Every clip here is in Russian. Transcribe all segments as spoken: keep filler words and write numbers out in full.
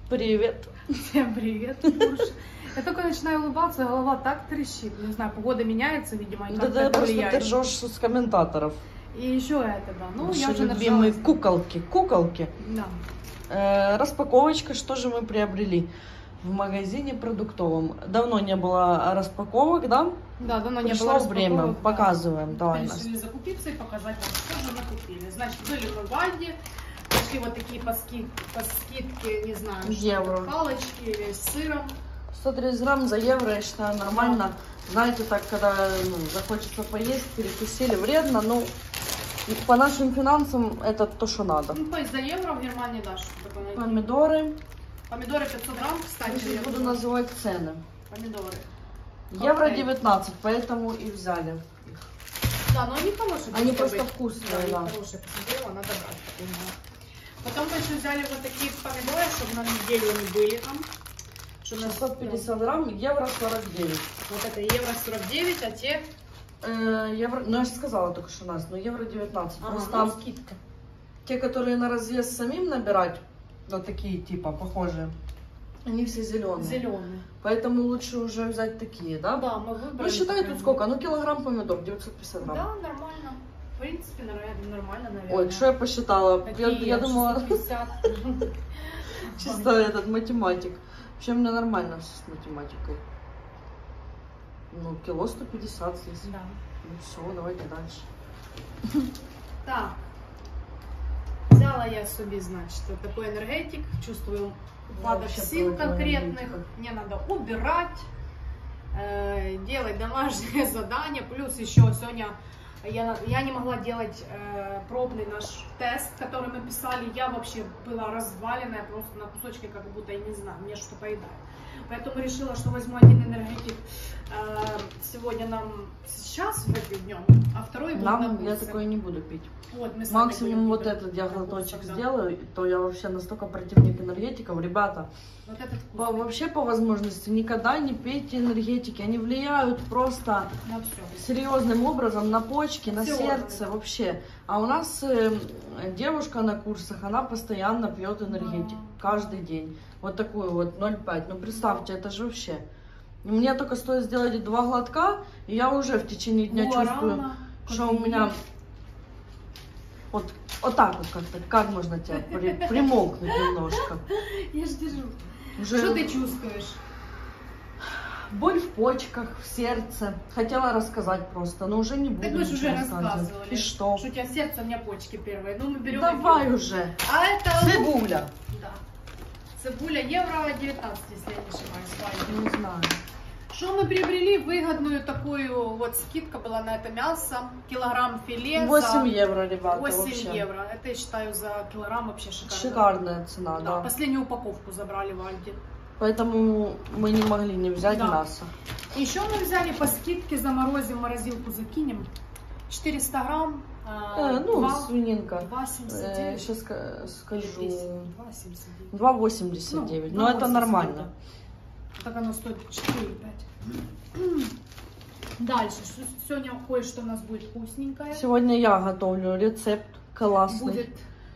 Привет. Всем привет, Бурж. Я только начинаю улыбаться, голова так трещит. Не знаю, погода меняется, видимо, и Да как-то ты это просто влияет. ты ржешь с комментаторов. И еще это, да. Ну, Наши я уже любимые нажалась. куколки. Куколки. Да. Э, распаковочка, что же мы приобрели в магазине продуктовом. Давно не было распаковок, да? Да, давно не Пришло было время, распаковок, да. показываем. Давай, Настя. Решили закупиться и показать вам, что же мы купили. Значит, были мы в Альде, нашли вот такие по, скид... по скидке, не знаю, Евро. что это, палочки с сыром. сто тридцать грамм за евро, я считаю, нормально. Знаете, так, когда ну, захочется поесть, перекусили, вредно, но по нашим финансам это то, что надо. Ну, то есть за евро в Германии, да, что такое найти. Помидоры. Помидоры пятьсот грамм, кстати. Я сейчас я буду буду- называть цены. Помидоры. Евро Окей. девятнадцать, поэтому и взяли. Да, но они хорошие. Они должны просто быть. вкусные, Да, они да. хорошие, посмотрела, надо брать. Подумала. Потом мы еще взяли вот такие помидоры, чтобы на неделю они были там. Чтобы нас- шестьсот пятьдесят грамм, евро сорок девять. Вот это евро сорок девять, а те... Э, евро, ну я же сказала только что у нас, но евро девятнадцать. Ага, Просто ну, там скидка. те, которые на развес самим набирать, вот такие типа похожие, они все зеленые. Зеленые. Поэтому лучше уже взять такие, да? Да, мы выбрали. Ну считай такие. тут сколько? Ну килограмм помидор, девятьсот пятьдесят грамм. Да, нормально. В принципе, наверное, нормально, наверное. Ой, что я посчитала? Я, Такие я думала, шестьсот пятьдесят. чисто этот математик. Вообще мне нормально с математикой. Ну, кило сто пятьдесят здесь. Да. Ну все, давайте дальше. Так. Взяла я себе, значит, вот такой энергетик. Чувствую упадок Вообще сил против конкретных. энергетика. Мне надо убирать, э, делать домашние задания. Плюс еще сегодня я, я не могла делать э, пробный наш тест, который мы писали. Я вообще была разваленная просто на кусочки, как будто, я не знаю, мне что поедать. Поэтому решила, что возьму один энергетик э, сегодня нам сейчас выпью днем, а второй будет на Нам я курсе. такое не буду пить. Вот, мы с вами Максимум будем вот пить этот я на глоточек курсах, да. сделаю, то я вообще настолько противник энергетиков. Ребята, Вот этот по- вкус. вообще по возможности никогда не пейте энергетики. Они влияют просто На все. серьезным образом на почки, на Всё сердце органы. вообще. А у нас э, девушка на курсах, она постоянно пьет энергетик. Да. Каждый день. Вот такую вот ноль пять. Ну представьте, это же вообще. Мне только стоит сделать два глотка, и я уже в течение дня чувствую, Гуарана, что у кофеин. меня вот, вот так вот как-то, как можно тебя при, примолкнуть немножко. Я ж держу. Уже Что ты чувствуешь? боль в почках, в сердце. Хотела рассказать просто, но уже не буду. Так мы же уже ничего рассказывать. рассказывали. И что? Что у тебя сердце, у меня почки первые. Ну, мы берем. Давай и пьем. уже. А это... Цибуля. Да. Цибуля евро девятнадцать, если я не ошибаюсь. Не знаю. Что мы приобрели? Выгодную такую, вот скидка была на это мясо. Килограмм филе восемь за евро, ребята, восемь вообще. евро. Это я считаю за килограмм вообще шикарно. Шикарная цена, Да, да. последнюю упаковку забрали в Альде. Поэтому мы не могли не взять Да. мясо. Еще мы взяли по скидке, заморозим, в морозилку закинем. четыреста грамм. Э, ну, свининка. два семьдесят Э, девять. сейчас скажу. два семьдесят девять. два восемьдесят девять. Ну, Но два это восемьдесят, нормально. да. Так оно стоит четыре пять. Дальше. Ш- Сегодня кое-что у нас будет вкусненькое. Сегодня я готовлю рецепт классный. Будет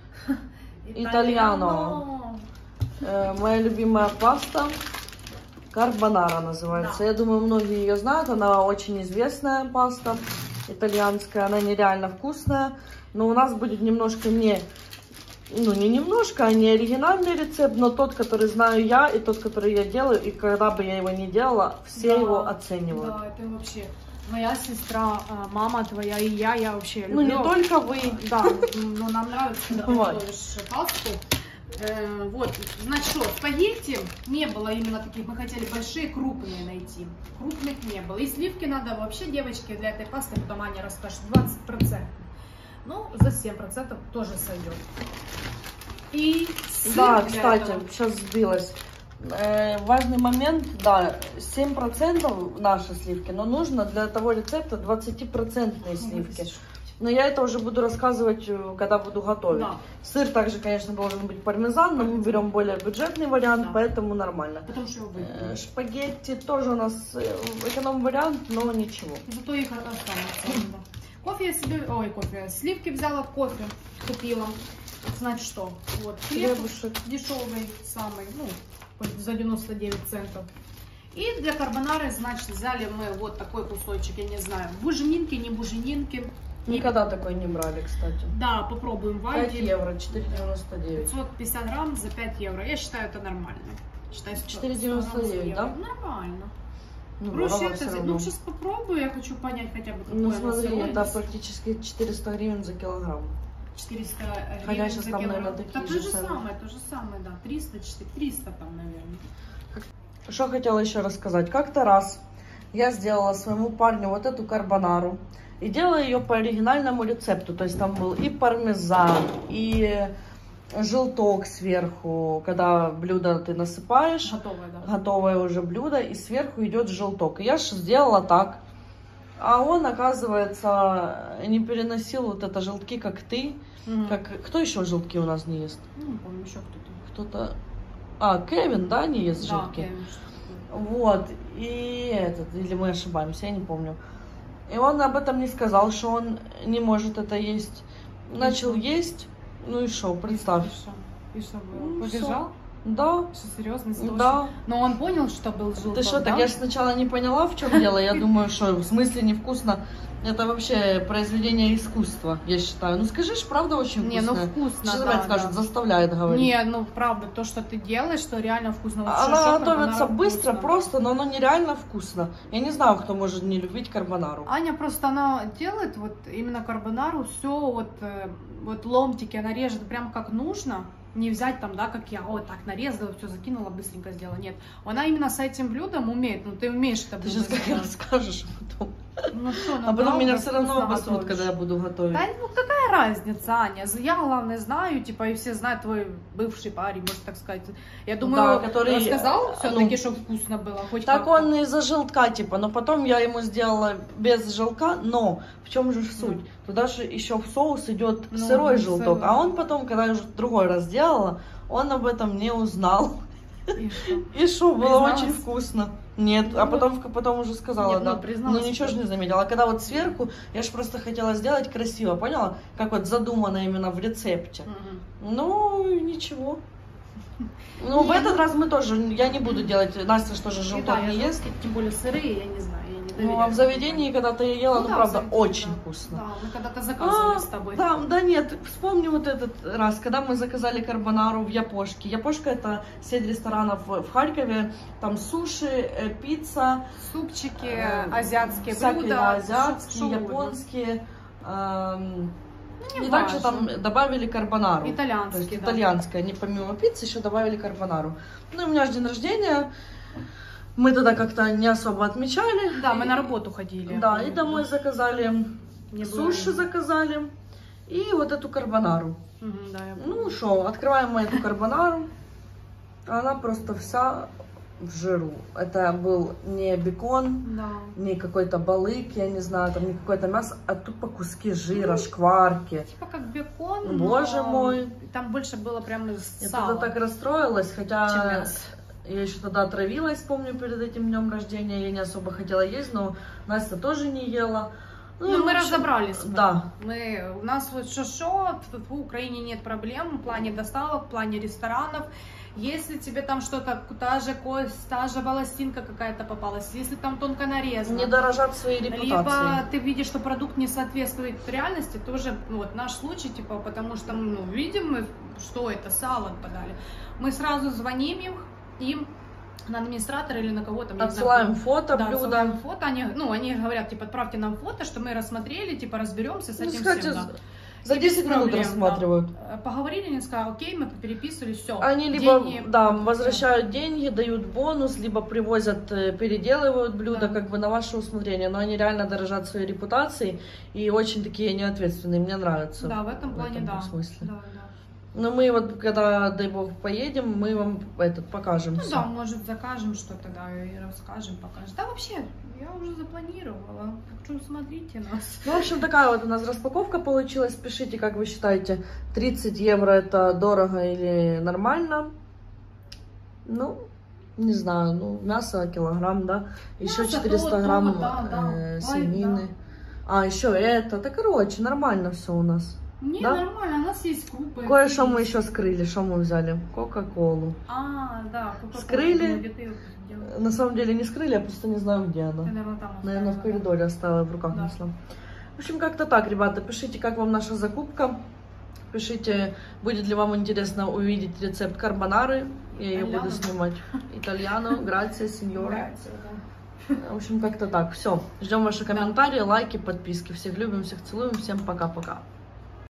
Итальяно. Э, моя любимая паста карбонара называется. Да. Я думаю, многие ее знают. Она очень известная паста итальянская. Она нереально вкусная. Но у нас будет немножко не... Ну, не немножко, а не оригинальный рецепт, но тот, который знаю я, и тот, который я делаю. И когда бы я его не делала, все Да, его оценивают. Да, это вообще моя сестра, а, мама твоя и я, я вообще люблю. Ну, не только вы. Да, но нам нравится, когда ты Давай. готовишь пасту. Э, вот, значит, что, спагетти не было именно таких, мы хотели большие, крупные найти. Крупных не было. И сливки надо вообще, девочки, для этой пасты, потом Аня расскажет, двадцать процентов. Ну, за семь процентов тоже сойдет. И сыр Да, для кстати, этого. сейчас сбилась. Э, важный момент, да, семь процентов наши сливки, но нужно для того рецепта двадцатипроцентные сливки. Но я это уже буду рассказывать, э, когда буду готовить. Да. Сыр также, конечно, должен быть пармезан, но мы берем более бюджетный вариант, Да. поэтому нормально. Потому что его Э, выпьем. Шпагетти тоже у нас э, эконом-вариант, но ничего. Зато их останется. Кофе я себе, ой, кофе, сливки взяла, кофе купила. Значит что? Вот хлеб Хлебушек. дешевый самый, ну, за девяносто девять центов. И для карбонары, значит, взяли мы вот такой кусочек, я не знаю, буженинки, не буженинки. Никогда такой не брали, кстати. Да, попробуем в пять Альде. евро, четыре девяносто девять. пятьсот пятьдесят грамм за пять евро. Я считаю, это нормально. Считай, четыре девяносто девять, да? Нормально. Ну, Проще это, все ну, равно. сейчас попробую, я хочу понять хотя бы, какое Ну, оно смотри, сырое. это практически четыреста гривен за килограмм. четыреста Хотя гривен сейчас за там, килограмм. наверное, такие Да, то же же цены. самое, то же самое, да. триста, триста там, наверное. Что хотела еще рассказать. Как-то раз я сделала своему парню вот эту карбонару. И делала ее по оригинальному рецепту. То есть там был и пармезан, и желток сверху, когда блюдо ты насыпаешь. Готовое, да. Готовое уже блюдо, и сверху идет желток. И я же сделала так. А он, оказывается, не переносил вот это желтки, как ты. Угу. Как... Кто еще желтки у нас не ест? Ну, не помню, еще кто-то. Кто-то... А, Кевин, да, не ест Да, желтки? Кевин, что-то. Вот, и этот, или мы ошибаемся, я не помню. И он об этом не сказал, что он не может это есть. Начал И есть, ну и что, представь. И что? И что было? Ну, Побежал? Да, Что, серьезно? Из-за того, да. что- Но он понял, что был желток, Ты что, да? так я же сначала не поняла, в чем дело. Я думаю, что в смысле невкусно. Это вообще произведение искусства, я считаю. Ну скажи ж, правда очень Не, ну вкусное. вкусно, Что да, опять скажет, да. заставляет говорить. Не, ну правда, то, что ты делаешь, что реально вкусно. Вот Она шо-шо, готовится карбонара быстро, вкусно. просто, но оно нереально вкусно. Я не знаю, кто может не любить карбонару. Аня просто, она делает вот именно карбонару, все вот, э, вот ломтики она режет прям как нужно. Не взять там, да, как я, вот так нарезала, все закинула, быстренько сделала. Нет, она именно с этим блюдом умеет, ну ты умеешь это Ты блюдо сейчас как сделать. расскажешь потом. Ну что, ну А потом правда, меня все равно вкусно обосрут, готовишь. когда я буду готовить. Да, ну какая разница, Аня? Я, главное, знаю, типа, и все знают твой бывший парень, можно так сказать. Я думаю, Да, который, рассказал ну, все-таки, что вкусно было, хоть Так как-то. он из-за желтка, типа, но потом я ему сделала без желтка, но в чем же суть? Ну. Туда же еще в соус идет Ну, сырой ну, желток, сырой. а он потом, когда я уже другой раз делала, он об этом не узнал. И что? И что, было Призналась? очень вкусно. Нет, Ну, а потом, потом уже сказала, Нет, ну, да. призналась, Ну ничего же не заметила. А когда вот сверху, я же просто хотела сделать красиво, поняла? Как вот задумано именно в рецепте. Мгм. Ну, ничего. Ну, в Не, этот раз мы тоже, я не буду делать, Настя что же И желток да, я не ест. желтки, тем более сырые, я не знаю, я не доверяю. Ну, а в заведении когда-то я ела, ну, да, в правда, заведении, очень да. вкусно. Да, мы когда-то заказывали А, с тобой. Да, да нет, вспомни вот этот раз, когда мы заказали карбонару в Япошке. Япошка — это сеть ресторанов в Харькове, там суши, э, пицца, Супчики, э, азиатские всякие, блюда, да, азиатские, шо- шо японские. эм, Ну, и не также важно. там добавили карбонару. Итальянские, То есть да. итальянская, они помимо пиццы еще добавили карбонару. Ну, и у меня же день рождения, мы тогда как-то не особо отмечали. Да, мы И- на работу ходили. Да, и домой заказали, Не было суши времени. заказали и вот эту карбонару. Мгм, да, я помню. Ну что, открываем мы эту карбонару, она просто вся в жиру. Это был не бекон, Да. не какой-то балык, я не знаю, там не какое-то мясо, а тупо куски жира, шкварки. Типа как бекон, Боже но мой. там больше было прям из Я сала, тогда так расстроилась, чем хотя мясо. я еще тогда отравилась, помню, перед этим днем рождения. Я не особо хотела есть, но Настя тоже не ела. Ну, и, в мы общем, разобрались. Да. Мы, у нас вот шо-шо, в Украине нет проблем в плане доставок, в плане ресторанов. Если тебе там что-то, та же кость, та же волосинка какая-то попалась, если там тонко нарезано, Не дорожат своей репутацией. либо ты видишь, что продукт не соответствует реальности, тоже, ну, вот наш случай, типа, потому что, ну, видим мы, что это, сало подали. Мы сразу звоним им, им на администратора или на кого-то. Отсылаем фото да, блюда. отсылаем фото, они, ну, они говорят, типа, отправьте нам фото, что мы рассмотрели, типа, разберемся с Ну, этим кстати, всем, да. за И без десять минут проблем, рассматривают. да. Поговорили, они сказали, окей, мы переписывали, все. Они либо да, возвращают деньги, дают бонус, либо привозят, э, переделывают блюда, Да. как бы на ваше усмотрение. Но они реально дорожат своей репутацией и очень такие неответственные. Мне нравятся. Да, в этом плане, этом да. смысле. Да, да. Но мы вот, когда, дай бог, поедем, мы вам этот покажем. Ну всё. да, может, закажем что-то, да, и расскажем, покажем. Да, вообще, я уже запланировала. Так что смотрите нас. Ну, в общем, такая вот у нас распаковка получилась. Пишите, как вы считаете, тридцать евро это дорого или нормально? Ну, не знаю, ну, мясо килограмм, да. Еще Мясо, четыреста то, то, грамм да, да. э, Ой, свинины. да. А, еще это. Да, короче, нормально все у нас. Не, да? нормально, у нас есть крупы. Кое-что мы еще скрыли. Что мы взяли? Кока-колу. А, да, Кока-колу. Скрыли. На самом деле не скрыли, я просто не знаю, где она. Наверное, там Наверное, в коридоре оставила, в руках да. несла. В общем, как-то так, ребята. Пишите, как вам наша закупка. Пишите, будет ли вам интересно увидеть рецепт карбонары. Я ее буду снимать. Итальяно, грация, сеньора. В общем, как-то так. Все. Ждем ваши комментарии, лайки, подписки. Всех любим, всех целуем. Всем пока-пока.